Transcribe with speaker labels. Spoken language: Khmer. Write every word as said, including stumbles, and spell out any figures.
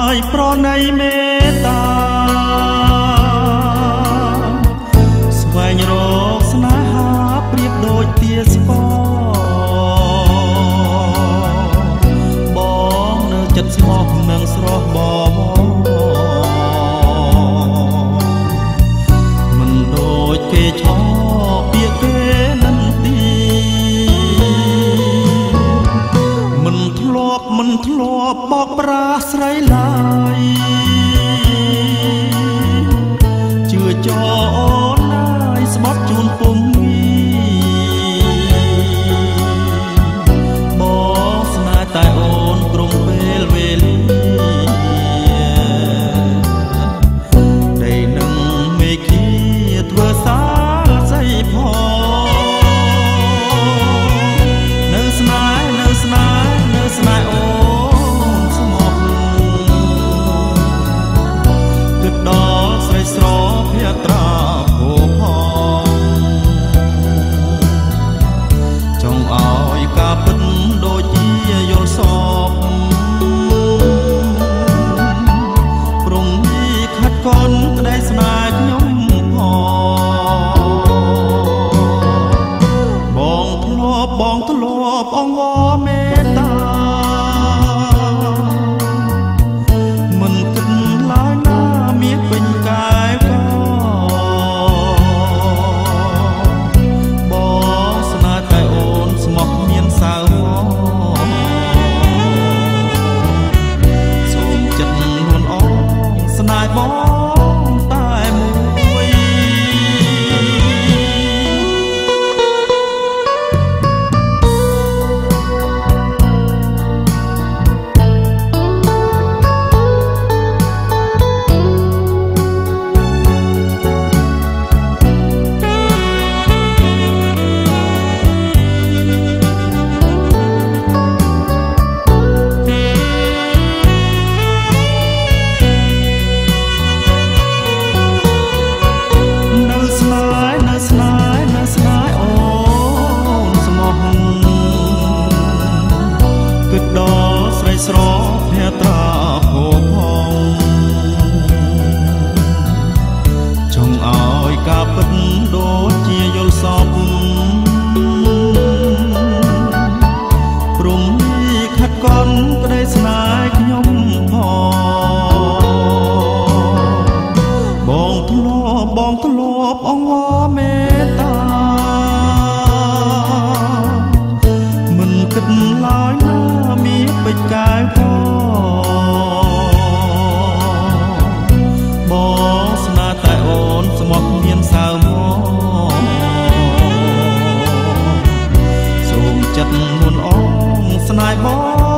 Speaker 1: យប្រណីមេត្តាស្វែងរកស្នេហាប្រៀបដូចទាស្គរបងនៅចិត្តស្មោះនឹងស្រស់បបមិនដូចគេឆោពាក្យគេនឹងទីមិនធ្លាប់មិនធ្លាប់បោកប្រាស់ស្រីឡើយជឿចោអូនណាយស្បត់ជូនពុំបងស្នេហ៍តែអូនក្រុមពេលវេលាដីនឹងមេឃាធ្វើសាស័យផងនៅស្នេហ៍នៅស្នេហ៍នៅស្នេហ៍អូនស្មោះគិតដល់ស្រីស្រភ័ត្រាភោផងចង់ឲ្យការពិតដូចជាយល់សពព្រមនេះខាត់កូនក្តីស្នេហ៍ខ្ញុំផងបងធ្លាប់បងធ្លាប់អង្វរមេត្តាមិនគិតឡើយណាមានពេញកាយកោបងស្នេហ៍តែអូនស្មោះមានសៅមកសូមចិត្តនួនអងស្នេហ៍បងតែមួយស្រភ័ត្រាភោផងចង់ឲ្យការពិតដូចជាយល់សពព្រមនេះខាត់កូនក្តីស្នេហ៍ខ្ញុំផងបងធ្លាប់បងធ្លាប់អង្វរមេត្តាមិនគិតឡើយណាមានពេជ្រកាយផងបងស្នេហ៍តែអូនស្មោះមានសៅមកសូមចិត្តនួនអងស្នេហ៍បង